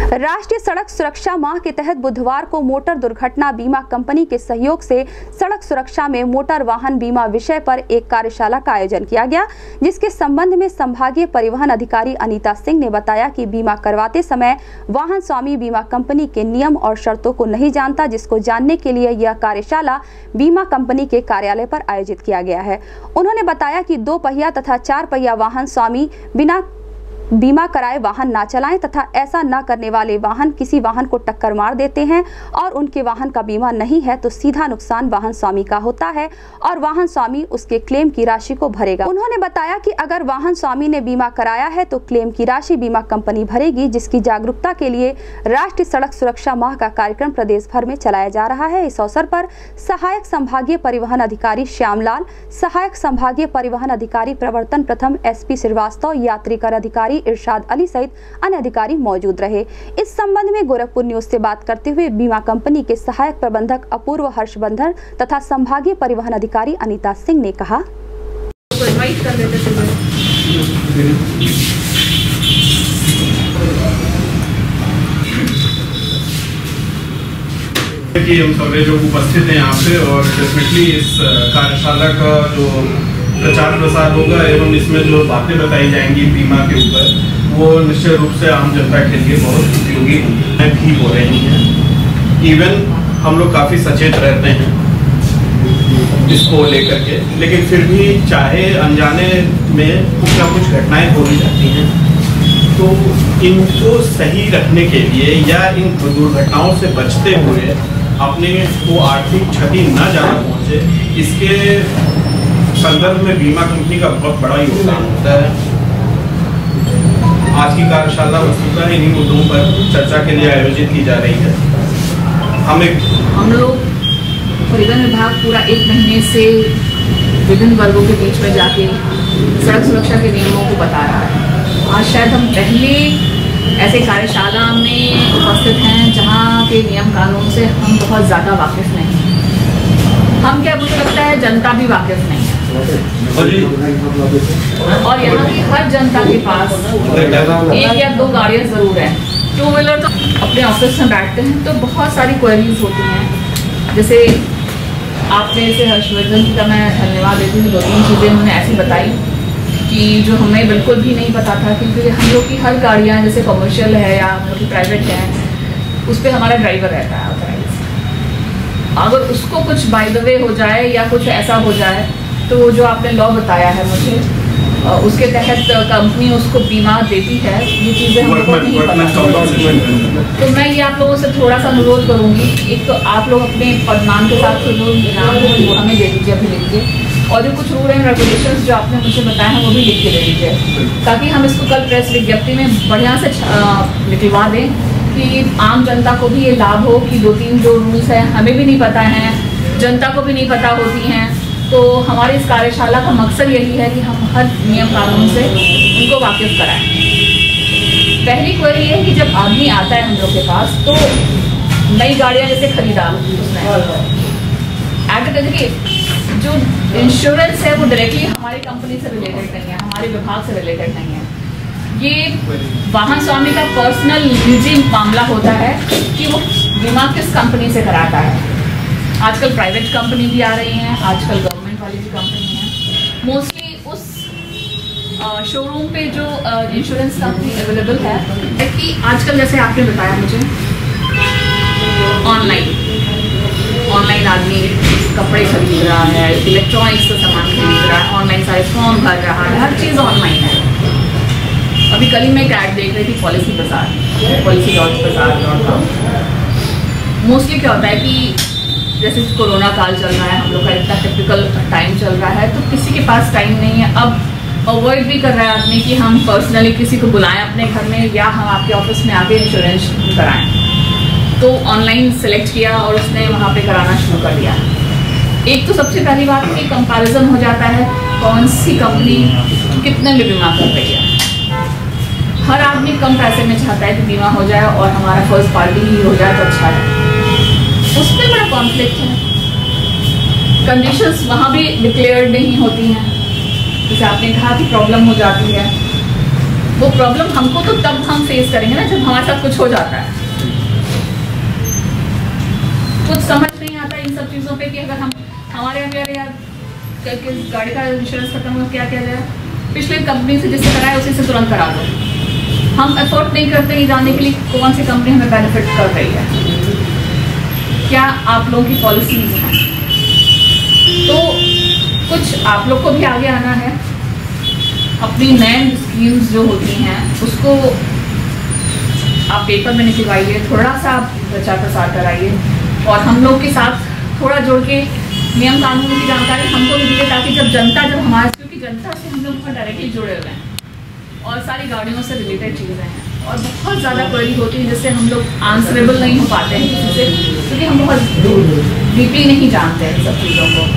राष्ट्रीय सड़क सुरक्षा माह के तहत बुधवार को मोटर दुर्घटना बीमा कंपनी के सहयोग से सड़क सुरक्षा में मोटर वाहन बीमा विषय पर एक कार्यशाला का आयोजन किया गया, जिसके संबंध में संभागीय परिवहन अधिकारी अनीता सिंह ने बताया कि बीमा करवाते समय वाहन स्वामी बीमा कंपनी के नियम और शर्तों को नहीं जानता, जिसको जानने के लिए यह कार्यशाला बीमा कंपनी के कार्यालय पर आयोजित किया गया है। उन्होंने बताया कि 2 पहिया तथा 4 पहिया वाहन स्वामी बिना बीमा कराए वाहन ना चलाएं तथा ऐसा न करने वाले वाहन किसी वाहन को टक्कर मार देते हैं और उनके वाहन का बीमा नहीं है तो सीधा नुकसान वाहन स्वामी का होता है और वाहन स्वामी उसके क्लेम की राशि को भरेगा। उन्होंने बताया कि अगर वाहन स्वामी ने बीमा कराया है तो क्लेम की राशि बीमा कंपनी भरेगी, जिसकी जागरूकता के लिए राष्ट्रीय सड़क सुरक्षा माह का कार्यक्रम प्रदेश भर में चलाया जा रहा है। इस अवसर पर सहायक संभागीय परिवहन अधिकारी श्यामलाल, सहायक संभागीय परिवहन अधिकारी प्रवर्तन प्रथम SP श्रीवास्तव, यात्री कर अधिकारी इरशाद अली सहित अन्य अधिकारी मौजूद रहे। इस संबंध में गोरखपुर न्यूज से बात करते हुए बीमा कंपनी के सहायक प्रबंधक अपूर्व हर्षवर्धन तथा संभागीय परिवहन अधिकारी अनीता सिंह ने कहा, कि हम सभी जो उपस्थित हैं यहाँ पे और डेफिनेटली इस कार्यशाला का जो प्रचार प्रसार होगा एवं इसमें जो बातें बताई जाएंगी बीमा के ऊपर, वो निश्चित रूप से आम जनता के लिए बहुत उपयोगी भी हो रही हैं। इवन हम लोग काफ़ी सचेत रहते हैं इसको लेकर के, लेकिन फिर भी चाहे अनजाने में कुछ ना कुछ घटनाएं हो ही जाती हैं, तो इनको सही रखने के लिए या इन दुर्घटनाओं से बचते हुए अपने को आर्थिक क्षति न ज़्यादा पहुँचे, इसके संदर्भ में बीमा कंपनी का बहुत बड़ा योगदान होता है। आज की कार्यशाला वस्तुतः इन्हीं मुद्दों पर चर्चा के लिए आयोजित की जा रही है। हम लोग परिवहन विभाग पूरा 1 महीने से विभिन्न वर्गों के बीच में जाके सड़क सुरक्षा के नियमों को बता रहा है। आज शायद हम पहले ऐसे कार्यशाला में उपस्थित हैं जहाँ के नियम कानून से हम बहुत ज़्यादा वाकिफ नहीं हैं। हम क्या, मुझे लगता है जनता भी वाकिफ नहीं है और यहाँ की हर जनता के पास 1 या 2 गाड़ियाँ ज़रूर हैं। 2 व्हीलर तो अपने ऑफिस में बैठते हैं तो बहुत सारी क्वेरीज होती हैं। जैसे आपने इसे हर्षवर्धन जी का मैं धन्यवाद देती हूँ, 2-3 चीज़ें उन्होंने ऐसी बताई कि जो हमें बिल्कुल भी नहीं पता था, क्योंकि हम लोग की हर गाड़ियाँ जैसे कमर्शियल है या हम लोग की प्राइवेट है, उस पर हमारा ड्राइवर रहता है ऑथराइज। अगर उसको कुछ बाय द वे हो जाए या कुछ ऐसा हो जाए तो जो आपने लॉ बताया है मुझे, उसके तहत कंपनी उसको बीमा देती है। ये चीज़ें हम लोगों को नहीं पता। तो मैं ये आप लोगों से थोड़ा सा अनुरोध करूँगी, एक तो आप लोग अपने पदनाम के साथ वो हमें दे दीजिए अभी लिख के, और जो कुछ रूल एंड रेगुलेशंस जो आपने मुझे बताया है वो भी लिख के दे दीजिए, ताकि हम इसको कल प्रेस विज्ञप्ति में बढ़िया से निकलवा दें कि आम जनता को भी ये लाभ हो कि 2-3 जो रूल्स हैं हमें भी नहीं पता हैं, जनता को भी नहीं पता होती हैं। तो हमारी इस कार्यशाला का मकसद यही है कि हम हर नियम कानून से उनको वाकिफ कराएं। पहली क्वेरी है कि जब आदमी आता है हम लोग के पास तो नई गाड़ियाँ जैसे खरीदा, देखिए जो इंश्योरेंस है वो डायरेक्टली हमारी कंपनी से रिलेटेड नहीं है, हमारे विभाग से रिलेटेड नहीं है। ये वाहन स्वामी का पर्सनल निजी मामला होता है कि वो बीमा किस कंपनी से कराता है। आजकल प्राइवेट कंपनी भी आ रही हैं, आजकल गवर्नमेंट वाली भी कंपनी हैं। मोस्टली उस शोरूम पे जो इंश्योरेंस कंपनी अवेलेबल है कि आजकल जैसे आपने बताया मुझे ऑनलाइन आदमी कपड़े खरीद रहा है, इलेक्ट्रॉनिक्स का सामान खरीद रहा है, ऑनलाइन सारे फॉर्म भर रहा है, हर चीज़ ऑनलाइन है। अभी कल ही मैं एक ऐड देख रही थी policy.bazaar.com। मोस्टली क्या होता है कि जैसे कोरोना काल चल रहा है, हम लोग का इतना टिपिकल टाइम चल रहा है, तो किसी के पास टाइम नहीं है। अब अवॉइड भी कर रहा है आदमी कि हम पर्सनली किसी को बुलाएं अपने घर में या हम आपके ऑफिस में आके इंश्योरेंस कराएं। तो ऑनलाइन सेलेक्ट किया और उसने वहाँ पे कराना शुरू कर दिया। एक तो सबसे पहली बात कि कंपैरिजन हो जाता है कौन सी कंपनी कितने में बीमा कर रही है। हर आदमी कम पैसे में चाहता है कि बीमा हो जाए और हमारा फर्स्ट पार्टी ही हो जाए तो अच्छा है। उसमें बड़ा कॉन्फ्लिक्ट है, कंडीशंस वहाँ भी डिक्लेयर्ड नहीं होती हैं। जैसे आपने कहा कि प्रॉब्लम हो जाती है वो प्रॉब्लम हमको तो तब हम फेस करेंगे ना जब हमारे साथ कुछ हो जाता है। कुछ समझ नहीं आता इन सब चीज़ों पे कि अगर हम हमारे यहाँ यार गाड़ी का इंश्योरेंस खत्म हो क्या किया जाए, पिछले कंपनी से जिससे कराया उसी से तुरंत करा दो। हम एफर्ट नहीं करते ये जानने के लिए कौन सी कंपनी हमें बेनिफिट कर रही है, क्या आप लोगों की पॉलिसीज हैं। तो कुछ आप लोग को भी आगे आना है, अपनी नए स्कीम्स जो होती हैं उसको आप पेपर में निकलवाइए, थोड़ा सा आप प्रचार प्रसार कराइए और हम लोग के साथ थोड़ा जोड़ के नियम कानून की जानकारी हमको भी दीजिए, ताकि जब हमारे, क्योंकि जनता से हम लोग बहुत डायरेक्टली जुड़े हुए हैं और सारी गाड़ियों से रिलेटेड चीज़ें हैं और बहुत ज़्यादा क्वेरी होती है जिससे हम लोग आंसरेबल नहीं हो पाते हैं किसी से, क्योंकि हम बहुत डीपली नहीं जानते हैं सब चीज़ों को।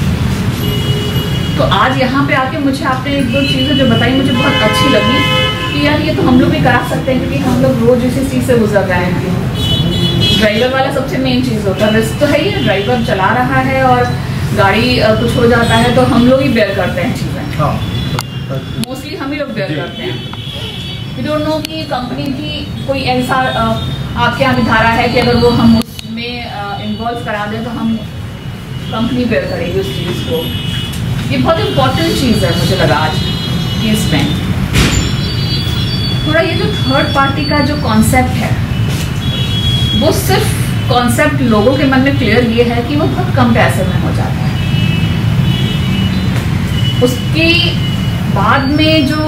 तो आज यहाँ पे आके मुझे आपने एक दो चीज़ें जो बताई मुझे बहुत अच्छी लगी कि यार ये तो हम लोग भी करा सकते हैं, क्योंकि हम लोग रोज़ इसी चीज़ से गुजर रहे हैं। ड्राइवर वाला सबसे मेन चीज़ होता है, रिस्क तो है ही, ड्राइवर चला रहा है और गाड़ी कुछ हो जाता है तो हम लोग ही बेयर करते हैं चीज़ें, मोस्टली हम ही लोग बेयर करते हैं। वी डोंट नो कि कंपनी की कोई ऐसा आपके यहाँ भी धारा है कि अगर वो हम उसमें इन्वॉल्व करा दें तो हम कंपनी बेयर करेगी उस चीज़ को। ये बहुत इम्पोर्टेंट चीज़ है मुझे लगा आज कि इसमें थोड़ा ये जो थर्ड पार्टी का जो कॉन्सेप्ट है वो सिर्फ कॉन्सेप्ट लोगों के मन में क्लियर ये है कि वो बहुत कम पैसे में हो जाता है, उसके बाद में जो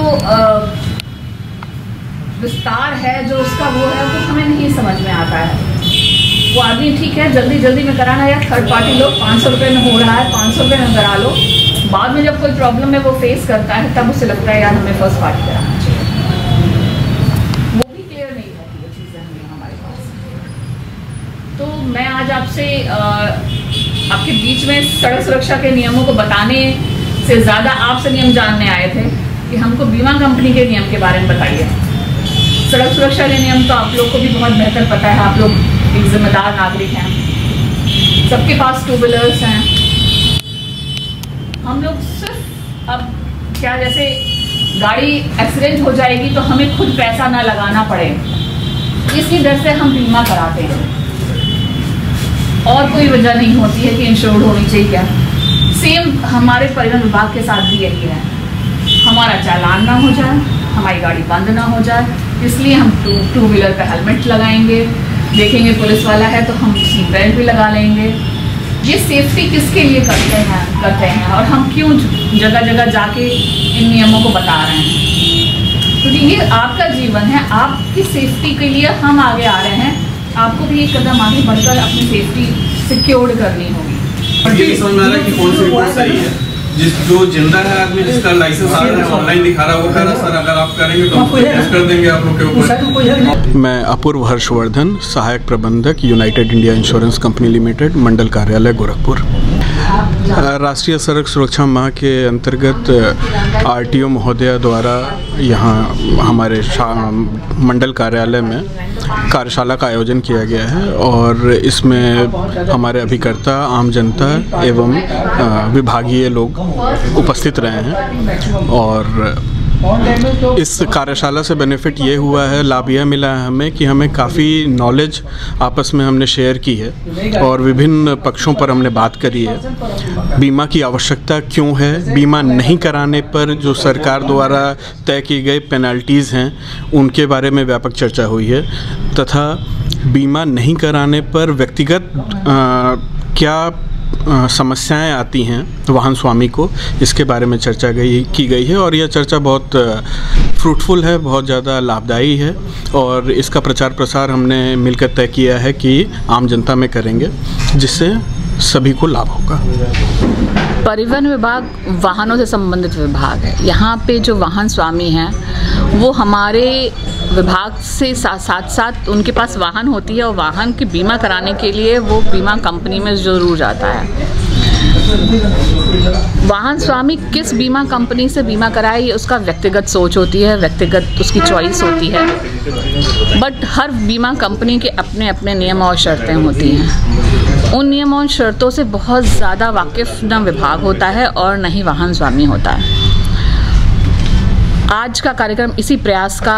विस्तार है जो उसका वो है वो हमें नहीं समझ में आता है। वो आदमी ठीक है जल्दी जल्दी में कराना, या थर्ड पार्टी लोग 500 रुपये में हो रहा है 500 रुपये में करा लो, बाद में जब कोई प्रॉब्लम है वो फेस करता है तब उसे लगता है यार हमें फर्स्ट पार्टी कराना चाहिए। वो भी क्लियर नहीं रहती वो चीज़ें हमें हमारे पास। तो मैं आज आपसे आपके बीच में सड़क सुरक्षा के नियमों को बताने से ज़्यादा आपसे नियम जानने आए थे कि हमको बीमा कंपनी के नियम के बारे में बताइए। सड़क सुरक्षा के नियम तो आप लोग को भी बहुत बेहतर पता है, आप लोग एक जिम्मेदार नागरिक हैं, सबके पास 2 व्हीलर्स हैं। हम लोग सिर्फ अब क्या जैसे गाड़ी एक्सीडेंट हो जाएगी तो हमें खुद पैसा ना लगाना पड़े इसी डर से हम बीमा कराते हैं, और कोई वजह नहीं होती है कि इंश्योर्ड होनी चाहिए क्या। सेम हमारे परिवहन विभाग के साथ भी यही है, हमारा चालान ना हो जाए, हमारी गाड़ी बंद ना हो जाए, इसलिए हम टू व्हीलर पे हेलमेट लगाएंगे, देखेंगे पुलिस वाला है तो हम सीट बेल्ट भी लगा लेंगे। ये सेफ्टी किसके लिए करते हैं और हम क्यों जगह जगह जाके इन नियमों को बता रहे हैं, क्योंकि ये आपका जीवन है, आपकी सेफ्टी के लिए हम आगे आ रहे हैं। आपको भी एक कदम आगे बढ़कर अपनी सेफ्टी सिक्योर्ड करनी होगी। और ये समझ में आ रहा है कि कौन सी रिपोर्ट सही है, जो जिंदा है आदमी जिसका लाइसेंस आ रहा है ऑनलाइन दिखा रहा है वो कह रहा है सर अगर आप करेंगे तो हम टेस्ट कर देंगे आप लोग के ऊपर। मैं अपूर्व हर्षवर्धन, सहायक प्रबंधक United India Insurance Company Limited, मंडल कार्यालय गोरखपुर। राष्ट्रीय सड़क सुरक्षा माह के अंतर्गत आरटीओ महोदया द्वारा यहाँ हमारे मंडल कार्यालय में कार्यशाला का आयोजन किया गया है और इसमें हमारे अभिकर्ता, आम जनता एवं विभागीय लोग उपस्थित रहे हैं। और इस कार्यशाला से बेनिफिट ये हुआ है, लाभ यह मिला है हमें कि हमें काफ़ी नॉलेज आपस में हमने शेयर की है और विभिन्न पक्षों पर हमने बात करी है। बीमा की आवश्यकता क्यों है, बीमा नहीं कराने पर जो सरकार द्वारा तय की गई पेनल्टीज़ हैं उनके बारे में व्यापक चर्चा हुई है, तथा बीमा नहीं कराने पर व्यक्तिगत क्या समस्याएं आती हैं वाहन स्वामी को, इसके बारे में चर्चा की गई है और यह चर्चा बहुत फ्रूटफुल है, बहुत ज़्यादा लाभदायी है और इसका प्रचार प्रसार हमने मिलकर तय किया है कि आम जनता में करेंगे जिससे सभी को लाभ होगा। परिवहन विभाग वाहनों से संबंधित विभाग है। यहाँ पे जो वाहन स्वामी हैं वो हमारे विभाग से साथ साथ उनके पास वाहन होती है और वाहन की बीमा कराने के लिए वो बीमा कंपनी में ज़रूर जाता है। वाहन स्वामी किस बीमा कंपनी से बीमा कराए ये उसका व्यक्तिगत सोच होती है, व्यक्तिगत उसकी चॉइस होती है, बट हर बीमा कंपनी के अपने अपने नियम और शर्तें होती हैं। उन नियमों और शर्तों से बहुत ज़्यादा वाकिफ़ न विभाग होता है और न ही वाहन स्वामी होता है। आज का कार्यक्रम इसी प्रयास का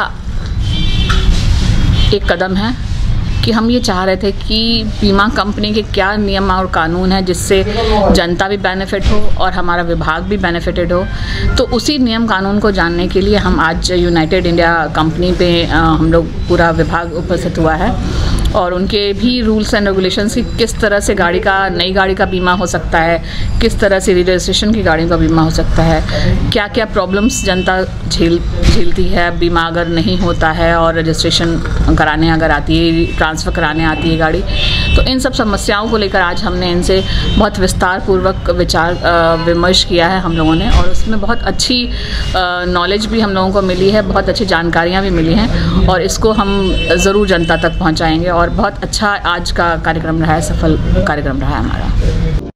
एक कदम है कि हम ये चाह रहे थे कि बीमा कंपनी के क्या नियम और कानून है जिससे जनता भी बेनिफिट हो और हमारा विभाग भी बेनिफिटेड हो। तो उसी नियम कानून को जानने के लिए हम आज यूनाइटेड इंडिया कंपनी पे हम लोग पूरा विभाग उपस्थित हुआ है और उनके भी रूल्स एंड रेगुलेशंस की किस तरह से नई गाड़ी का बीमा हो सकता है, किस तरह से रजिस्ट्रेशन की गाड़ियों का बीमा हो सकता है, क्या क्या प्रॉब्लम्स जनता झेलती है बीमा अगर नहीं होता है और रजिस्ट्रेशन कराने अगर आती है, ट्रांसफ़र कराने आती है गाड़ी। तो इन सब समस्याओं को लेकर आज हमने इनसे बहुत विस्तार पूर्वक विचार विमर्श किया है हम लोगों ने, और उसमें बहुत अच्छी नॉलेज भी हम लोगों को मिली है, बहुत अच्छी जानकारियाँ भी मिली हैं और इसको हम ज़रूर जनता तक पहुँचाएँगे। और बहुत अच्छा आज का कार्यक्रम रहा है, सफल कार्यक्रम रहा है हमारा।